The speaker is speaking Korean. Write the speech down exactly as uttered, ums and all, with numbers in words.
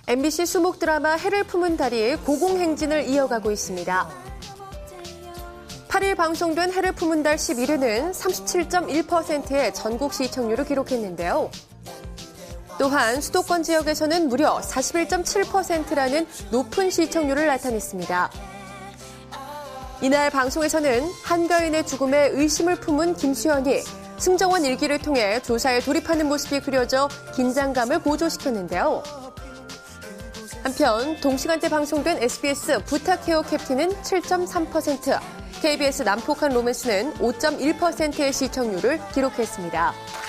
엠비씨 수목 드라마 해를 품은 달이 고공행진을 이어가고 있습니다. 팔 일 방송된 해를 품은 달 십일 회는 삼십칠 점 일 퍼센트의 전국 시청률을 기록했는데요. 또한 수도권 지역에서는 무려 사십일 점 칠 퍼센트라는 높은 시청률을 나타냈습니다. 이날 방송에서는 한가인의 죽음에 의심을 품은 김수현이 승정원 일기를 통해 조사에 돌입하는 모습이 그려져 긴장감을 고조시켰는데요. 한편 동시간대 방송된 에스비에스 부탁해요 캡틴은 칠 점 삼 퍼센트, 케이비에스 남폭한 로맨스는 오 점 일 퍼센트의 시청률을 기록했습니다.